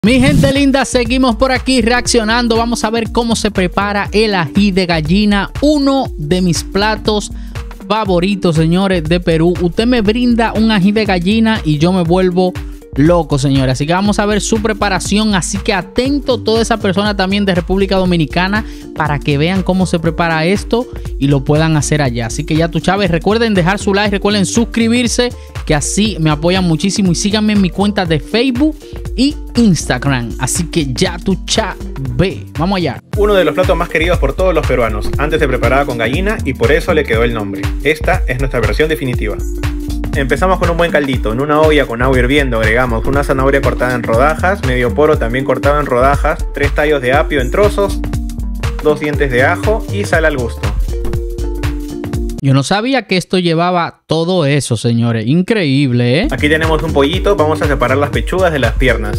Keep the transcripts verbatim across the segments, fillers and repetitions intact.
Mi gente linda, seguimos por aquí reaccionando. Vamos a ver cómo se prepara el ají de gallina, uno de mis platos favoritos, señores, de Perú. Usted me brinda un ají de gallina y yo me vuelvo loco, señores. Así que vamos a ver su preparación. Así que atento toda esa persona también de República Dominicana para que vean cómo se prepara esto y lo puedan hacer allá. Así que ya tú sabes, recuerden dejar su like, recuerden suscribirse, que así me apoyan muchísimo, y síganme en mi cuenta de Facebook y Instagram. Así que ya tú sabes, vamos allá. Uno de los platos más queridos por todos los peruanos. Antes se preparaba con gallina y por eso le quedó el nombre. Esta es nuestra versión definitiva. Empezamos con un buen caldito. En una olla con agua hirviendo agregamos una zanahoria cortada en rodajas, medio poro también cortado en rodajas, tres tallos de apio en trozos, dos dientes de ajo y sal al gusto. Yo no sabía que esto llevaba todo eso, señores. Increíble, ¿eh? Aquí tenemos un pollito. Vamos a separar las pechugas de las piernas.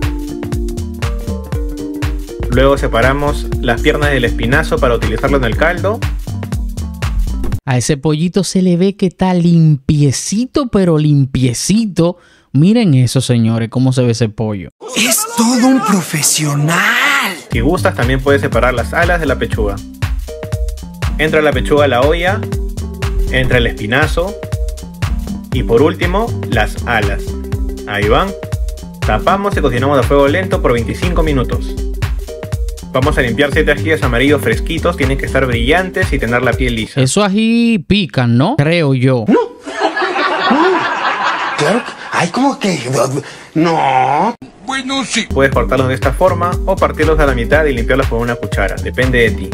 Luego separamos las piernas del espinazo para utilizarlo en el caldo. A ese pollito se le ve que está limpiecito, pero limpiecito. Miren eso, señores, cómo se ve ese pollo. ¡Es todo un profesional! Si gustas, también puedes separar las alas de la pechuga. Entra la pechuga a la olla, entra el espinazo y por último las alas. Ahí van. Tapamos y cocinamos a fuego lento por veinticinco minutos. Vamos a limpiar siete ajíes amarillos fresquitos. Tienen que estar brillantes y tener la piel lisa. Eso ají pican, ¿no? Creo yo. No. No. Claro. Ay, como que... No. Bueno, sí. Puedes cortarlos de esta forma o partirlos a la mitad y limpiarlos con una cuchara. Depende de ti.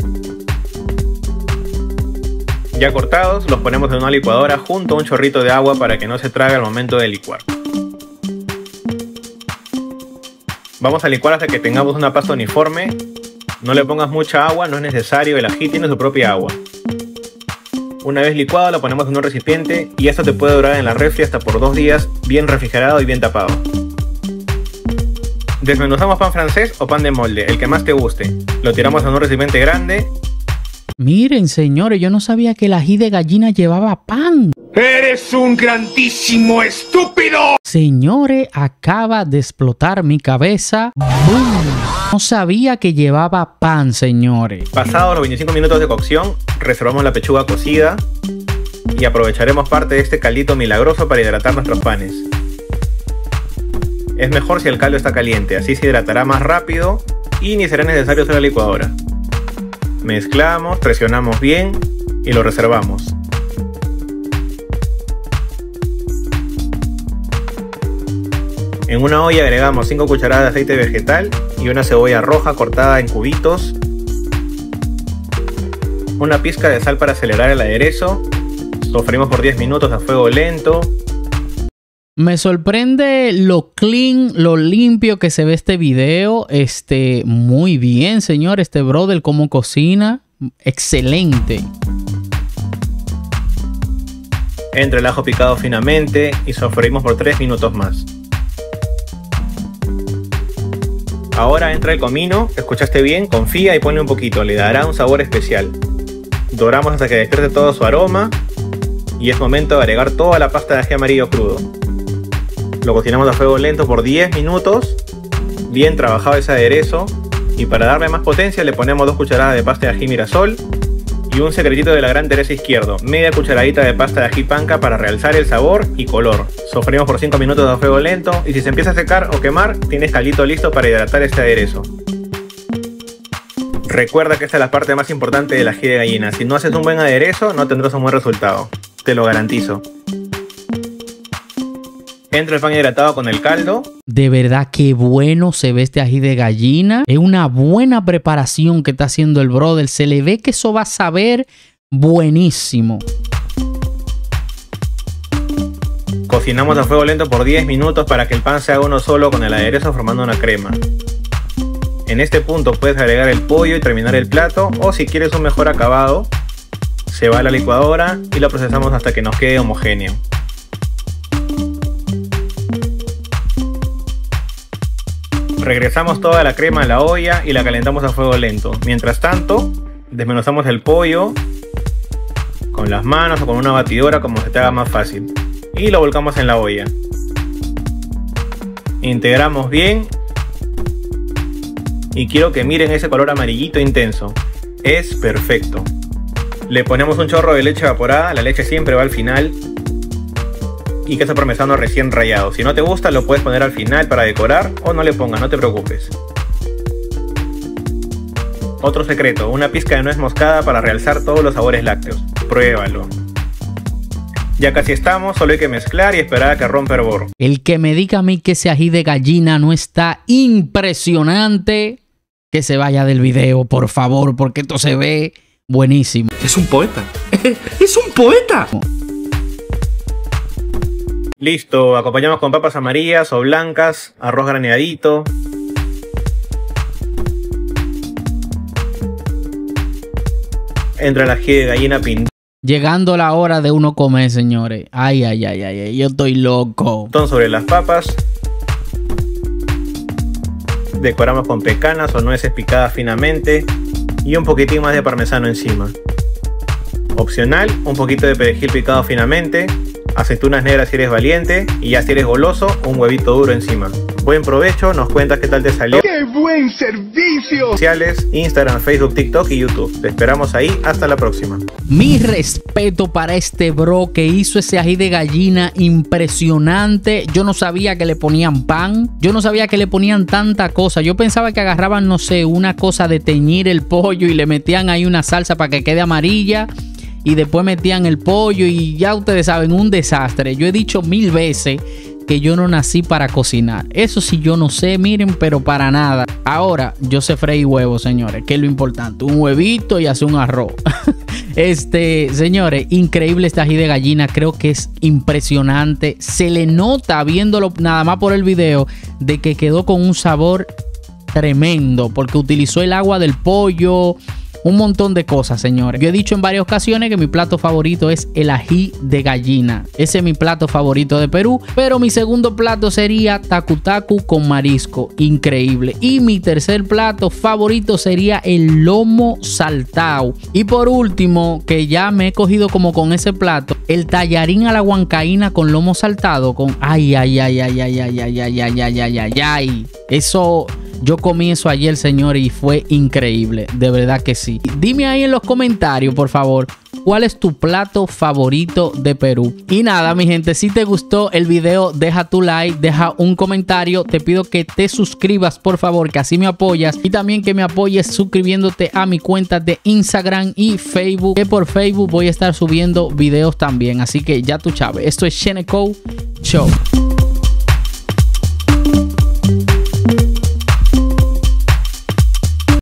Ya cortados, los ponemos en una licuadora junto a un chorrito de agua para que no se trague al momento de licuar. Vamos a licuar hasta que tengamos una pasta uniforme. No le pongas mucha agua, no es necesario, el ají tiene su propia agua. Una vez licuado lo ponemos en un recipiente y esto te puede durar en la refri hasta por dos días, bien refrigerado y bien tapado. Desmenuzamos pan francés o pan de molde, el que más te guste. Lo tiramos en un recipiente grande. Miren, señores, yo no sabía que el ají de gallina llevaba pan. ¡Eres un grandísimo estúpido! Señores, acaba de explotar mi cabeza. ¡Bum! No sabía que llevaba pan, señores. Pasados los veinticinco minutos de cocción, reservamos la pechuga cocida y aprovecharemos parte de este caldito milagroso para hidratar nuestros panes. Es mejor si el caldo está caliente, así se hidratará más rápido y ni será necesario usar la licuadora. Mezclamos, presionamos bien y lo reservamos. En una olla agregamos cinco cucharadas de aceite vegetal y una cebolla roja cortada en cubitos. Una pizca de sal para acelerar el aderezo. Sofreímos por diez minutos a fuego lento. Me sorprende lo clean, lo limpio que se ve este video. Este, muy bien, señor. Este brother, cómo cocina. Excelente. Entra el ajo picado finamente y sofreímos por tres minutos más. Ahora entra el comino. ¿Escuchaste bien? Confía y ponle un poquito. Le dará un sabor especial. Doramos hasta que despierte todo su aroma. Y es momento de agregar toda la pasta de ají amarillo crudo. Lo cocinamos a fuego lento por diez minutos. Bien trabajado ese aderezo. Y para darle más potencia le ponemos dos cucharadas de pasta de ají Mirasol. Y un secretito de la gran Teresa Izquierdo. Media cucharadita de pasta de ají panca para realzar el sabor y color. Sofreímos por cinco minutos a fuego lento. Y si se empieza a secar o quemar, tienes caldito listo para hidratar este aderezo. Recuerda que esta es la parte más importante del ají de gallina. Si no haces un buen aderezo, no tendrás un buen resultado. Te lo garantizo. Entra el pan hidratado con el caldo. De verdad que bueno se ve este ají de gallina. Es una buena preparación que está haciendo el brother. Se le ve que eso va a saber buenísimo. Cocinamos a fuego lento por diez minutos para que el pan se haga uno solo con el aderezo formando una crema. En este punto puedes agregar el pollo y terminar el plato, o si quieres un mejor acabado, se va a la licuadora y lo procesamos hasta que nos quede homogéneo. Regresamos toda la crema a la olla y la calentamos a fuego lento. Mientras tanto, desmenuzamos el pollo con las manos o con una batidora, como se te haga más fácil, y lo volcamos en la olla. Integramos bien y quiero que miren ese color amarillito intenso. Es perfecto. Le ponemos un chorro de leche evaporada, la leche siempre va al final. Y queso parmesano recién rallado. Si no te gusta lo puedes poner al final para decorar o no le pongas, no te preocupes. Otro secreto, una pizca de nuez moscada para realzar todos los sabores lácteos. Pruébalo. Ya casi estamos, solo hay que mezclar y esperar a que rompa hervor. El que me diga a mí que ese ají de gallina no está impresionante, que se vaya del video, por favor, porque esto se ve buenísimo. Es un poeta. ¡Es un poeta! Listo, acompañamos con papas amarillas o blancas, arroz graneadito. Entra el ají de gallina pintado. Llegando la hora de uno comer, señores. Ay, ay, ay, ay, ay, yo estoy loco. Sobre las papas. Decoramos con pecanas o nueces picadas finamente. Y un poquitín más de parmesano encima. Opcional, un poquito de perejil picado finamente. Aceitunas negras si eres valiente. Y ya si eres goloso, un huevito duro encima. Buen provecho, nos cuentas qué tal te salió. ¡Qué buen servicio! Sociales, Instagram, Facebook, TikTok y YouTube. Te esperamos ahí, hasta la próxima. Mi respeto para este bro que hizo ese ají de gallina impresionante. Yo no sabía que le ponían pan. Yo no sabía que le ponían tanta cosa. Yo pensaba que agarraban, no sé, una cosa de teñir el pollo y le metían ahí una salsa para que quede amarilla. Y después metían el pollo y ya ustedes saben, un desastre. Yo he dicho mil veces que yo no nací para cocinar. Eso sí yo no sé, miren, pero para nada. Ahora yo sé freír huevos, señores, que es lo importante. Un huevito y hacer un arroz. Este, señores, increíble este ají de gallina. Creo que es impresionante. Se le nota viéndolo nada más por el video de que quedó con un sabor tremendo porque utilizó el agua del pollo. Un montón de cosas, señores. Yo he dicho en varias ocasiones que mi plato favorito es el ají de gallina. Ese es mi plato favorito de Perú. Pero mi segundo plato sería tacu tacu con marisco. Increíble. Y mi tercer plato favorito sería el lomo saltado. Y por último, que ya me he cogido como con ese plato, el tallarín a la huancaína con lomo saltado. Con ay, ay, ay, ay, ay, ay, ay, ay, ay, ay, ay, ay, ay. Eso... Yo comí eso ayer, señor, y fue increíble. De verdad que sí. Dime ahí en los comentarios, por favor, ¿cuál es tu plato favorito de Perú? Y nada, mi gente, si te gustó el video, deja tu like, deja un comentario. Te pido que te suscribas, por favor, que así me apoyas. Y también que me apoyes suscribiéndote a mi cuenta de Instagram y Facebook, que por Facebook voy a estar subiendo videos también. Así que ya tú sabes. Esto es Sheneco Show.